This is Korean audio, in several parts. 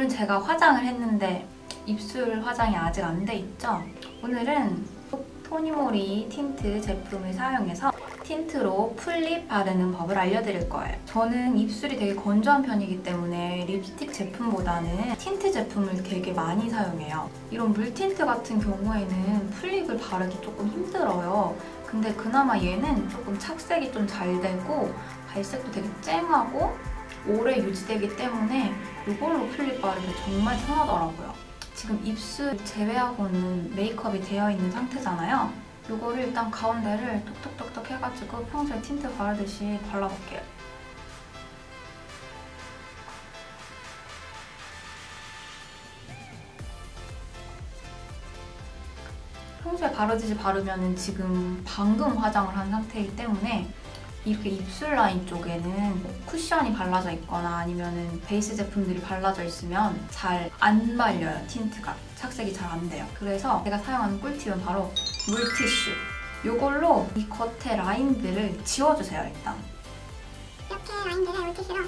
오늘은 제가 화장을 했는데 입술 화장이 아직 안 돼 있죠? 오늘은 토니모리 틴트 제품을 사용해서 틴트로 풀립 바르는 법을 알려드릴 거예요. 저는 입술이 되게 건조한 편이기 때문에 립스틱 제품보다는 틴트 제품을 되게 많이 사용해요. 이런 물틴트 같은 경우에는 풀립을 바르기 조금 힘들어요. 근데 그나마 얘는 조금 착색이 좀 잘 되고 발색도 되게 쨍하고 오래 유지되기 때문에 이걸로 풀립 바르면 정말 편하더라고요. 지금 입술 제외하고는 메이크업이 되어 있는 상태잖아요. 이거를 일단 가운데를 톡톡톡톡 해가지고 평소에 틴트 바르듯이 발라볼게요. 평소에 바르듯이 바르면 지금 방금 화장을 한 상태이기 때문에 이렇게 입술 라인 쪽에는 쿠션이 발라져 있거나 아니면 베이스 제품들이 발라져 있으면 잘 안 발려요, 틴트가. 착색이 잘 안 돼요. 그래서 제가 사용하는 꿀팁은 바로 물티슈. 이걸로 이 겉에 라인들을 지워주세요, 일단. 이렇게 라인들을 물티슈로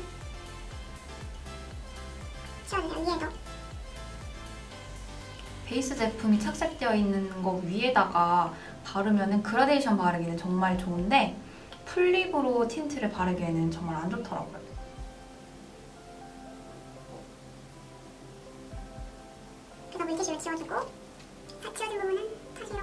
지워주세요, 위에도. 베이스 제품이 착색되어 있는 거 위에다가 바르면 그라데이션 바르기는 정말 좋은데 풀립으로 틴트를 바르기에는 정말 안 좋더라고요. 그래서 물티슈를 지워주고 다 지워진 부분은 다시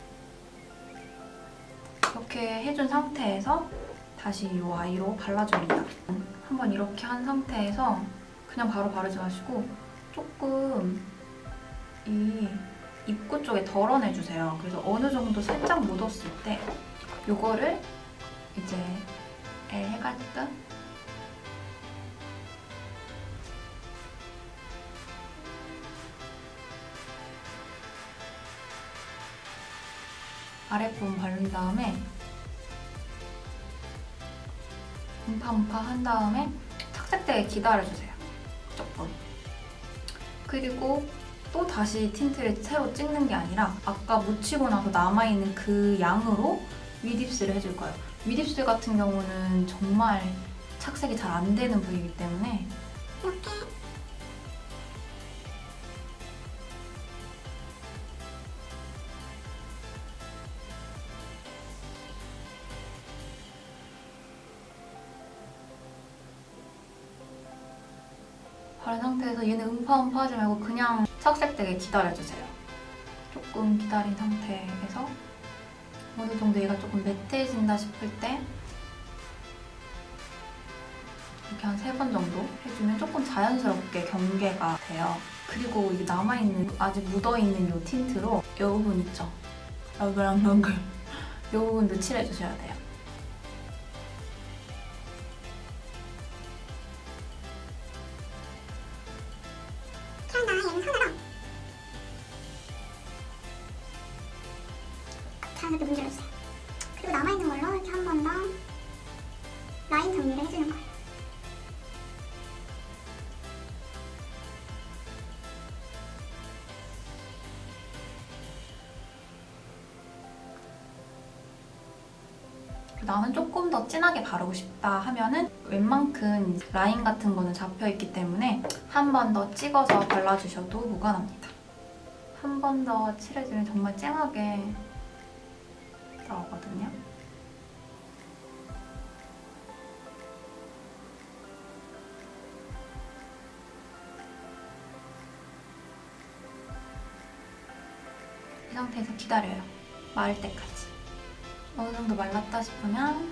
이렇게 해준 상태에서 다시 이 아이로 발라줍니다. 한번 이렇게 한 상태에서 그냥 바로 바르지 마시고 조금 이 입구 쪽에 덜어내주세요. 그래서 어느 정도 살짝 묻었을 때 이거를 이제 해가지고 아랫부분 바른 다음에 음파음파 한 다음에 착색되게 기다려주세요. 조금. 그리고 또 다시 틴트를 새로 찍는 게 아니라 아까 묻히고 나서 남아있는 그 양으로 윗입술을 해줄 거예요. 윗입술 같은 경우는 정말 착색이 잘 안 되는 부위이기 때문에 이렇게 바른 상태에서 얘는 음파음파 하지 말고 그냥 착색되게 기다려주세요. 조금 기다린 상태에서 어느 정도 얘가 조금 매트해진다 싶을 때 이렇게 한 3번 정도 해주면 조금 자연스럽게 경계가 돼요. 그리고 이게 남아있는, 아직 묻어있는 이 틴트로 이 부분 있죠? 너글너글 이 부분도 칠해주셔야 돼요. 그러나 얘는 손으로 자연스럽게 문질러주세요. 그리고 남아있는 걸로 이렇게 한 번 더 라인 정리를 해주는 거예요. 나는 조금 더 진하게 바르고 싶다 하면은 웬만큼 라인 같은 거는 잡혀있기 때문에 한 번 더 찍어서 발라주셔도 무관합니다. 한 번 더 칠해주면 정말 쨍하게 나오거든요. 이 상태에서 기다려요. 마를 때까지. 어느 정도 말랐다 싶으면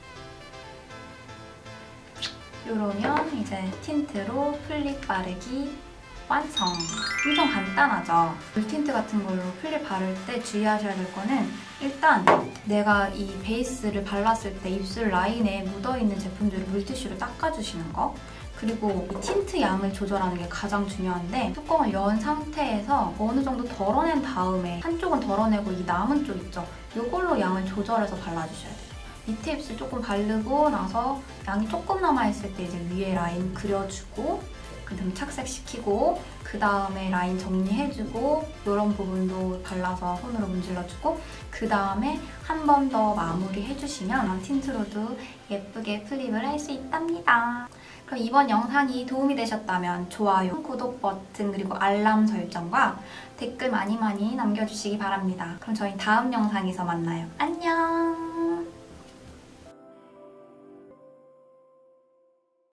이러면 이제 틴트로 풀립 바르기 완성! 엄청 간단하죠? 물틴트 같은 걸로 풀립 바를 때 주의하셔야 될 거는 일단 내가 이 베이스를 발랐을 때 입술 라인에 묻어있는 제품들을 물티슈로 닦아주시는 거, 그리고 이 틴트 양을 조절하는 게 가장 중요한데 뚜껑을 연 상태에서 어느 정도 덜어낸 다음에 한쪽은 덜어내고 이 남은 쪽 있죠? 이걸로 양을 조절해서 발라주셔야 돼요. 밑에 입술 조금 바르고 나서 양이 조금 남아있을 때 이제 위에 라인 그려주고 그 다음에 착색시키고 그 다음에 라인 정리해주고 이런 부분도 발라서 손으로 문질러주고 그 다음에 한 번 더 마무리해주시면 틴트로도 예쁘게 플립을 할 수 있답니다. 그럼 이번 영상이 도움이 되셨다면 좋아요, 구독 버튼 그리고 알람 설정과 댓글 많이 남겨주시기 바랍니다. 그럼 저희 다음 영상에서 만나요. 안녕!